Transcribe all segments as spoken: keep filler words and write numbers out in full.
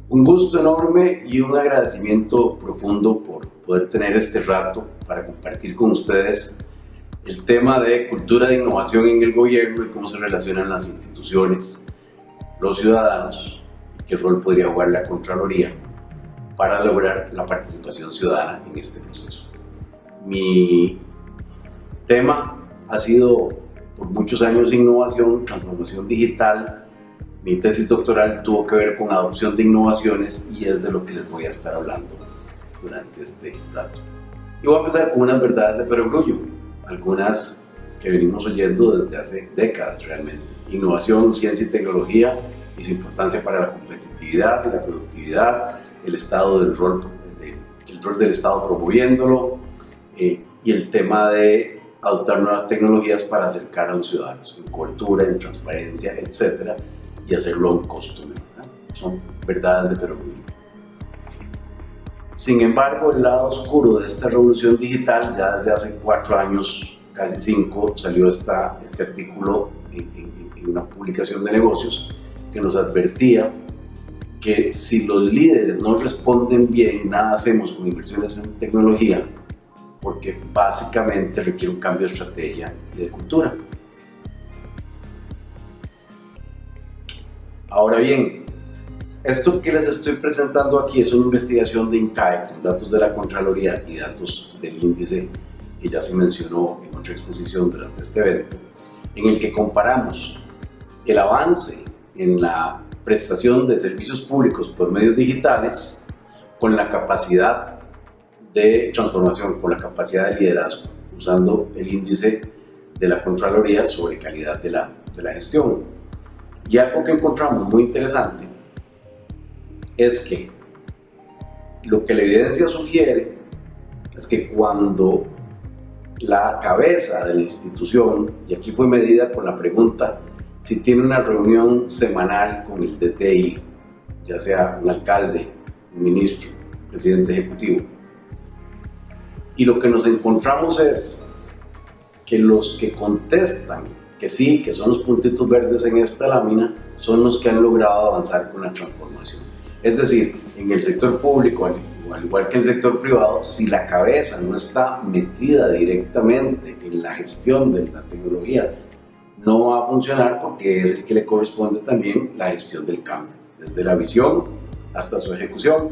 Un gusto enorme y un agradecimiento profundo por poder tener este rato para compartir con ustedes el tema de cultura de innovación en el gobierno y cómo se relacionan las instituciones, los ciudadanos y qué rol podría jugar la Contraloría para lograr la participación ciudadana en este proceso. Mi tema ha sido por muchos años innovación, transformación digital. Mi tesis doctoral tuvo que ver con adopción de innovaciones y es de lo que les voy a estar hablando durante este rato. Y voy a empezar con unas verdades de perogrullo, algunas que venimos oyendo desde hace décadas realmente. Innovación, ciencia y tecnología y su importancia para la competitividad y la productividad, el, estado del rol, de, el rol del Estado promoviéndolo eh, y el tema de adoptar nuevas tecnologías para acercar a los ciudadanos en cobertura, en transparencia, etcétera, y hacerlo a un costo menor. Son verdades de perogrullo. Sin embargo, el lado oscuro de esta revolución digital, ya desde hace cuatro años, casi cinco, salió esta, este artículo en, en, en una publicación de negocios que nos advertía que si los líderes no responden bien, nada hacemos con inversiones en tecnología, porque básicamente requiere un cambio de estrategia y de cultura. Ahora bien, esto que les estoy presentando aquí es una investigación de INCAE con datos de la Contraloría y datos del índice que ya se mencionó en otra exposición durante este evento, en el que comparamos el avance en la prestación de servicios públicos por medios digitales con la capacidad de transformación, con la capacidad de liderazgo, usando el índice de la Contraloría sobre calidad de la, de la gestión. Y algo que encontramos muy interesante es que lo que la evidencia sugiere es que cuando la cabeza de la institución, y aquí fue medida con la pregunta si tiene una reunión semanal con el D T I, ya sea un alcalde, un ministro, un presidente ejecutivo, y lo que nos encontramos es que los que contestan que sí, que son los puntitos verdes en esta lámina, son los que han logrado avanzar con la transformación. Es decir, en el sector público, al, al igual que en el sector privado, si la cabeza no está metida directamente en la gestión de la tecnología, no va a funcionar porque es el que le corresponde también la gestión del cambio, desde la visión hasta su ejecución.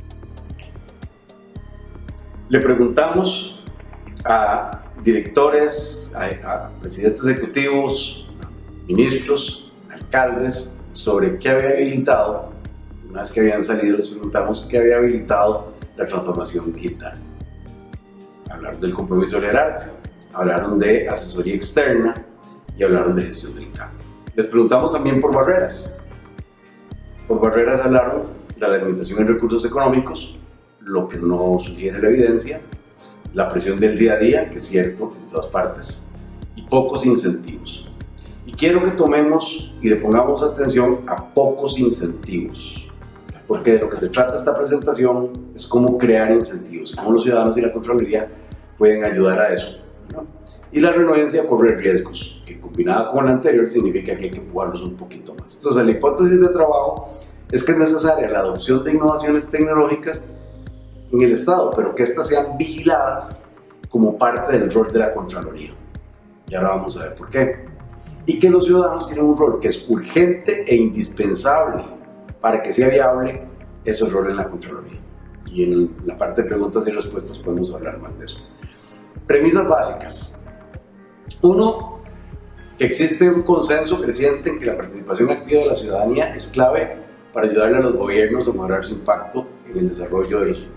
Le preguntamos a directores, a, a presidentes ejecutivos, a ministros, alcaldes, sobre qué había habilitado, una vez que habían salido les preguntamos qué había habilitado la transformación digital. Hablaron del compromiso del jerarca, hablaron de asesoría externa y hablaron de gestión del cambio. Les preguntamos también por barreras. Por barreras hablaron de la limitación en recursos económicos, lo que no sugiere la evidencia, la presión del día a día, que es cierto en todas partes, y pocos incentivos. Y quiero que tomemos y le pongamos atención a pocos incentivos, porque de lo que se trata esta presentación es cómo crear incentivos, cómo los ciudadanos y la Contraloría pueden ayudar a eso, ¿no? Y la renuencia corre riesgos, que combinada con la anterior significa que hay que empujarlos un poquito más. Entonces la hipótesis de trabajo es que es necesaria la adopción de innovaciones tecnológicas en el Estado, pero que éstas sean vigiladas como parte del rol de la Contraloría. Y ahora vamos a ver por qué. Y que los ciudadanos tienen un rol que es urgente e indispensable para que sea viable ese rol en la Contraloría. Y en la parte de preguntas y respuestas podemos hablar más de eso. Premisas básicas. Uno, que existe un consenso creciente en que la participación activa de la ciudadanía es clave para ayudarle a los gobiernos a mejorar su impacto en el desarrollo de resultados.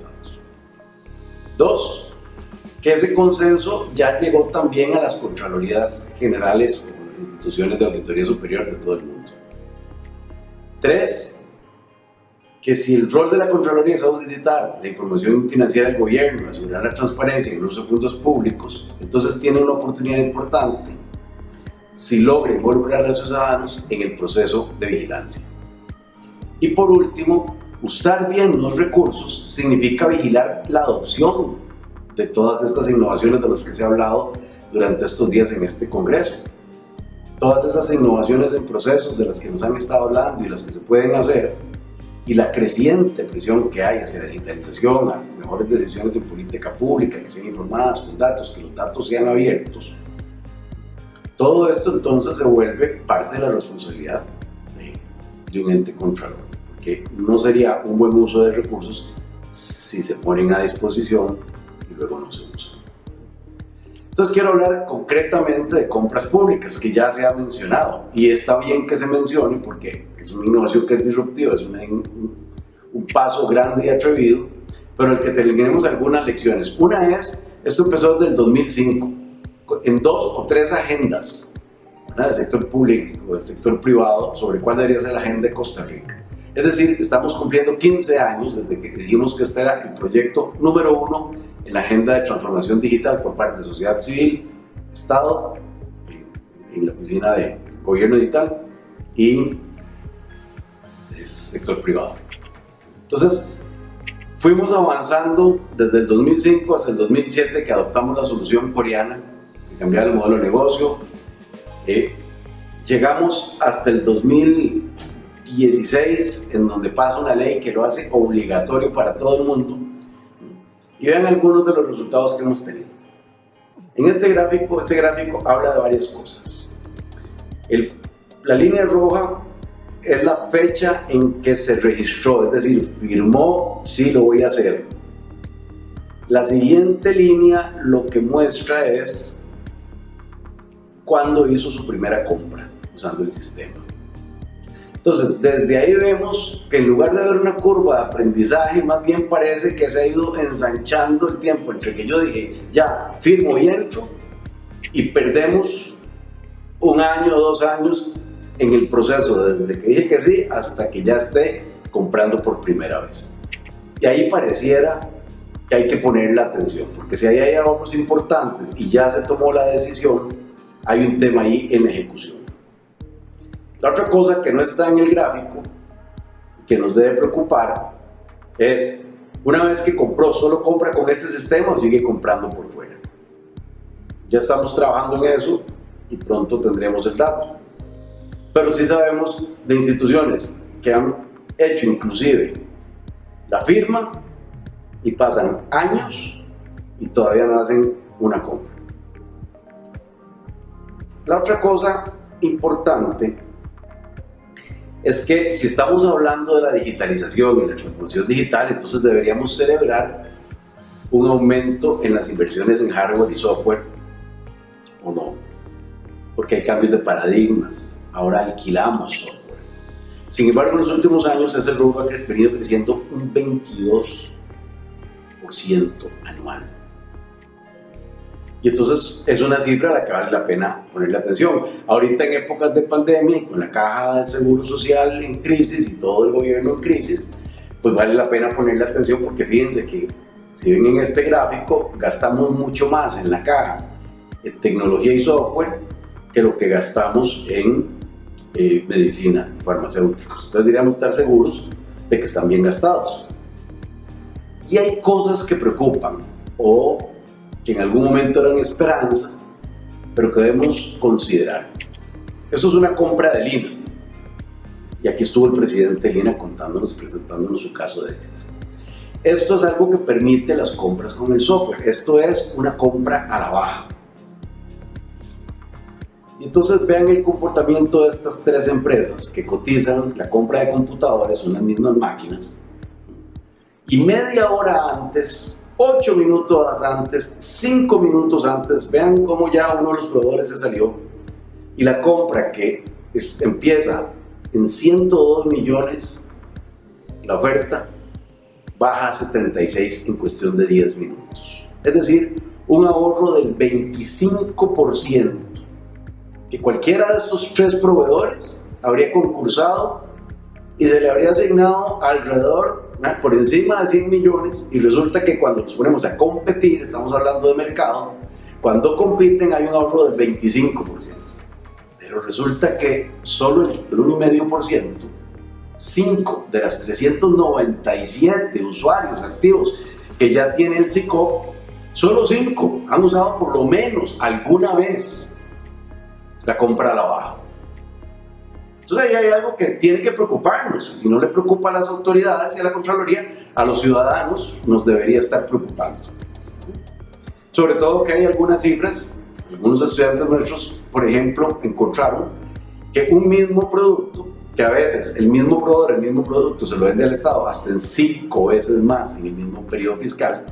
Dos, que ese consenso ya llegó también a las Contralorías Generales, como las instituciones de auditoría superior de todo el mundo. Tres, que si el rol de la Contraloría es auditar la información financiera del gobierno, asegurar la transparencia y el uso de fondos públicos, entonces tiene una oportunidad importante si logra involucrar a los ciudadanos en el proceso de vigilancia. Y por último, usar bien los recursos significa vigilar la adopción de todas estas innovaciones de las que se ha hablado durante estos días en este Congreso. Todas esas innovaciones en procesos de las que nos han estado hablando y las que se pueden hacer y la creciente presión que hay hacia la digitalización, a mejores decisiones en política pública, que sean informadas con datos, que los datos sean abiertos, todo esto entonces se vuelve parte de la responsabilidad de, de un ente controlador, porque no sería un buen uso de recursos si se ponen a disposición y luego no se usan. Entonces quiero hablar concretamente de compras públicas, que ya se ha mencionado, y está bien que se mencione porque es una innovación que es disruptiva, es una, un, un paso grande y atrevido, pero el que tenemos algunas lecciones. Una es, esto empezó desde el dos mil cinco, en dos o tres agendas, ¿verdad?, del sector público o del sector privado, sobre cuál debería ser la agenda de Costa Rica. Es decir, estamos cumpliendo quince años desde que dijimos que este era el proyecto número uno en la agenda de transformación digital por parte de sociedad civil, Estado, en la oficina de gobierno digital y el sector privado. Entonces, fuimos avanzando desde el dos mil cinco hasta el dos mil siete, que adoptamos la solución coreana, que cambiaba el modelo de negocio. Eh, llegamos hasta el dos mil dieciséis, en donde pasa una ley que lo hace obligatorio para todo el mundo. Y vean algunos de los resultados que hemos tenido. En este gráfico, este gráfico habla de varias cosas. El, la línea roja es la fecha en que se registró, es decir, firmó, sí lo voy a hacer. La siguiente línea lo que muestra es cuándo hizo su primera compra usando el sistema. Entonces, desde ahí vemos que en lugar de haber una curva de aprendizaje, más bien parece que se ha ido ensanchando el tiempo entre que yo dije, ya, firmo y entro, y perdemos un año o dos años en el proceso, desde que dije que sí hasta que ya esté comprando por primera vez. Y ahí pareciera que hay que ponerle atención, porque si ahí hay ahorros importantes y ya se tomó la decisión, hay un tema ahí en ejecución. La otra cosa que no está en el gráfico, que nos debe preocupar, es una vez que compró, ¿solo compra con este sistema o sigue comprando por fuera? Ya estamos trabajando en eso y pronto tendremos el dato. Pero sí sabemos de instituciones que han hecho inclusive la firma y pasan años y todavía no hacen una compra. La otra cosa importante es que si estamos hablando de la digitalización y la transformación digital, entonces deberíamos celebrar un aumento en las inversiones en hardware y software, ¿o no? Porque hay cambios de paradigmas, ahora alquilamos software. Sin embargo, en los últimos años ese rubro ha venido creciendo un veintidós por ciento anual. Y entonces es una cifra a la que vale la pena ponerle atención. Ahorita en épocas de pandemia y con la caja del seguro social en crisis y todo el gobierno en crisis, pues vale la pena ponerle atención, porque fíjense que si ven en este gráfico, gastamos mucho más en la caja en tecnología y software que lo que gastamos en eh, medicinas y farmacéuticos. Entonces deberíamos estar seguros de que están bien gastados. Y hay cosas que preocupan o que en algún momento eran esperanza, pero que debemos considerar. Eso es una compra de Lina. Y aquí estuvo el presidente de Lina contándonos, presentándonos su caso de éxito. Esto es algo que permite las compras con el software. Esto es una compra a la baja. Y entonces vean el comportamiento de estas tres empresas que cotizan la compra de computadores, son las mismas máquinas. Y media hora antes, ocho minutos antes, cinco minutos antes, vean cómo ya uno de los proveedores se salió. Y la compra que es, empieza en ciento dos millones, la oferta baja a setenta y seis en cuestión de diez minutos. Es decir, un ahorro del veinticinco por ciento, que cualquiera de estos tres proveedores habría concursado y se le habría asignado alrededor, por encima de cien millones, y resulta que cuando nos ponemos a competir, estamos hablando de mercado, cuando compiten hay un ahorro del veinticinco por ciento. Pero resulta que solo el uno coma cinco por ciento, cinco de las trescientos noventa y siete usuarios activos que ya tiene el SICOP, solo cinco han usado por lo menos alguna vez la compra a la baja. Entonces ahí hay algo que tiene que preocuparnos. Si no le preocupa a las autoridades y a la Contraloría, a los ciudadanos nos debería estar preocupando. Sobre todo que hay algunas cifras, algunos estudiantes nuestros, por ejemplo, encontraron que un mismo producto, que a veces el mismo proveedor, el mismo producto se lo vende al Estado hasta en cinco veces más en el mismo periodo fiscal.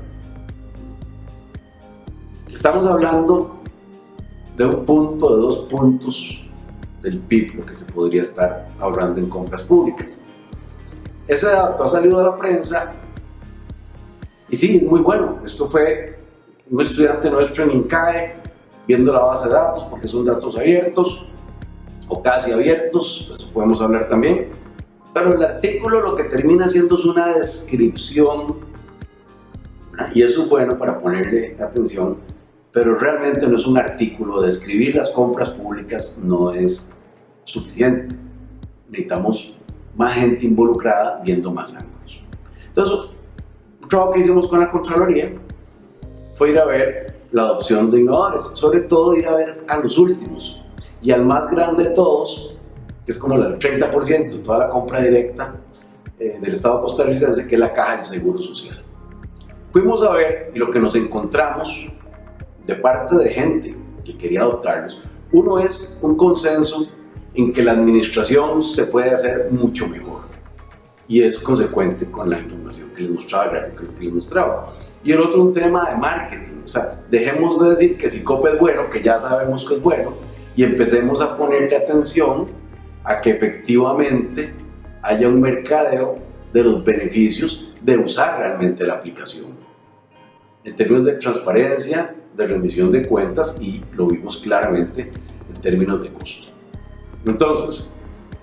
Estamos hablando de un punto, de dos puntos del P I B, lo que se podría estar ahorrando en compras públicas. Ese dato ha salido a la prensa y sí, es muy bueno. Esto fue un estudiante nuestro en INCAE viendo la base de datos, porque son datos abiertos o casi abiertos, eso podemos hablar también, pero el artículo lo que termina haciendo es una descripción, y eso es bueno para ponerle atención, pero realmente no es un artículo. Describir las compras públicas no es suficiente, necesitamos más gente involucrada viendo más ángulos. Entonces, un trabajo que hicimos con la Contraloría fue ir a ver la adopción de innovadores, sobre todo ir a ver a los últimos y al más grande de todos, que es como el treinta por ciento de toda la compra directa eh, del Estado costarricense, que es la Caja del Seguro Social. Fuimos a ver y lo que nos encontramos de parte de gente que quería adoptarlos, uno es un consenso en que la administración se puede hacer mucho mejor y es consecuente con la información que les mostraba, el gráfico que les mostraba. Y el otro, un tema de marketing, o sea, dejemos de decir que SICOP es bueno, que ya sabemos que es bueno, y empecemos a ponerle atención a que efectivamente haya un mercadeo de los beneficios de usar realmente la aplicación, en términos de transparencia, de rendición de cuentas, y lo vimos claramente en términos de costo. Entonces,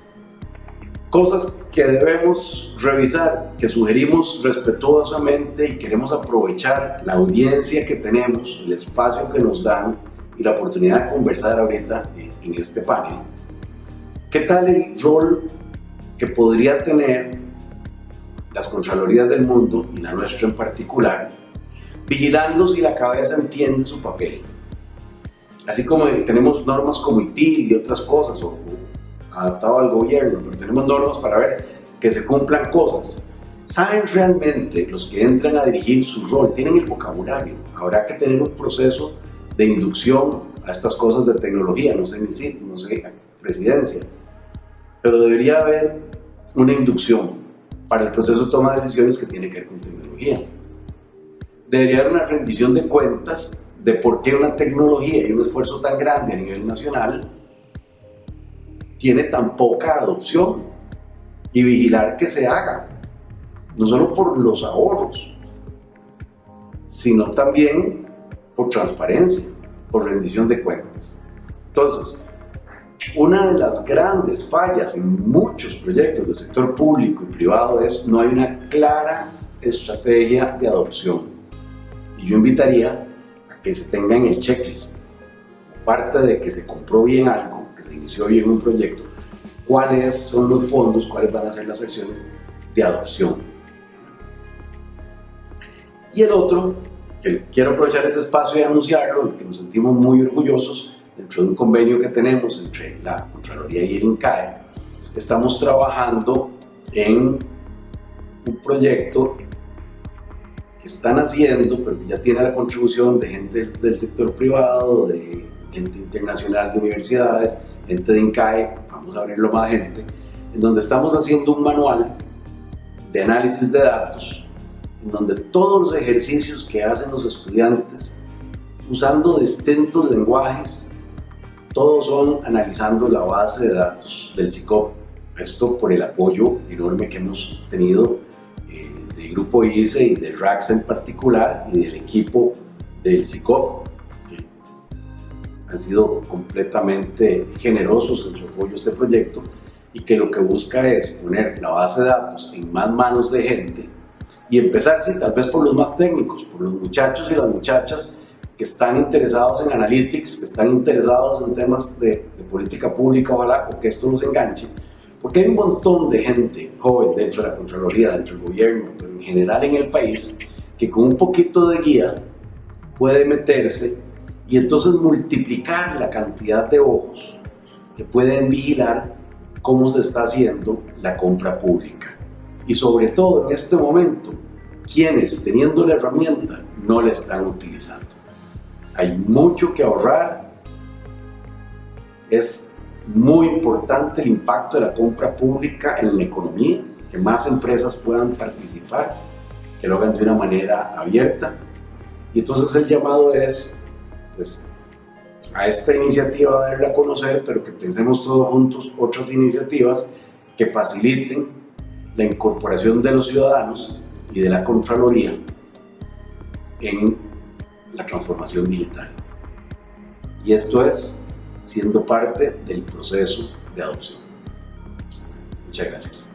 cosas que debemos revisar, que sugerimos respetuosamente y queremos aprovechar la audiencia que tenemos, el espacio que nos dan y la oportunidad de conversar ahorita en este panel. ¿Qué tal el rol que podría tener las Contralorías del mundo, y la nuestra en particular, vigilando si la cabeza entiende su papel? Así como tenemos normas como I T I L y otras cosas, o, o adaptado al gobierno, pero tenemos normas para ver que se cumplan cosas. ¿Saben realmente los que entran a dirigir su rol? ¿Tienen el vocabulario? Habrá que tener un proceso de inducción a estas cosas de tecnología, no sé, no sé, presidencia, pero debería haber una inducción para el proceso de toma de decisiones que tiene que ver con tecnología. Debería haber una rendición de cuentas de por qué una tecnología y un esfuerzo tan grande a nivel nacional tiene tan poca adopción, y vigilar que se haga, no solo por los ahorros, sino también por transparencia, por rendición de cuentas. Entonces, una de las grandes fallas en muchos proyectos del sector público y privado es no hay una clara estrategia de adopción. Y yo invitaría a que se tenga en el checklist, parte de que se compró bien algo, que se inició bien un proyecto, cuáles son los fondos, cuáles van a ser las acciones de adopción. Y el otro, que quiero aprovechar este espacio y anunciarlo, que nos sentimos muy orgullosos, dentro de un convenio que tenemos entre la Contraloría y el INCAE, estamos trabajando en un proyecto que están haciendo, pero que ya tiene la contribución de gente del, del sector privado, de gente internacional de universidades, gente de INCAE, vamos a abrirlo más gente, en donde estamos haciendo un manual de análisis de datos, en donde todos los ejercicios que hacen los estudiantes, usando distintos lenguajes, todos son analizando la base de datos del SICOP. Esto por el apoyo enorme que hemos tenido eh, del grupo I C E y del R A C S en particular, y del equipo del SICOP, que han sido completamente generosos en su apoyo a este proyecto, y que lo que busca es poner la base de datos en más manos de gente y empezar, sí, tal vez por los más técnicos, por los muchachos y las muchachas que están interesados en analytics, que están interesados en temas de, de política pública, ojalá, o que esto los enganche, porque hay un montón de gente joven dentro de la Contraloría, dentro del gobierno, pero en general en el país, que con un poquito de guía puede meterse y entonces multiplicar la cantidad de ojos que pueden vigilar cómo se está haciendo la compra pública. Y sobre todo en este momento, quienes teniendo la herramienta no la están utilizando. Hay mucho que ahorrar. Es muy importante el impacto de la compra pública en la economía, que más empresas puedan participar, que lo hagan de una manera abierta. Y entonces el llamado es, pues, a esta iniciativa darla a conocer, pero que pensemos todos juntos otras iniciativas que faciliten la incorporación de los ciudadanos y de la Contraloría en la transformación digital. Y esto es siendo parte del proceso de adopción. Muchas gracias.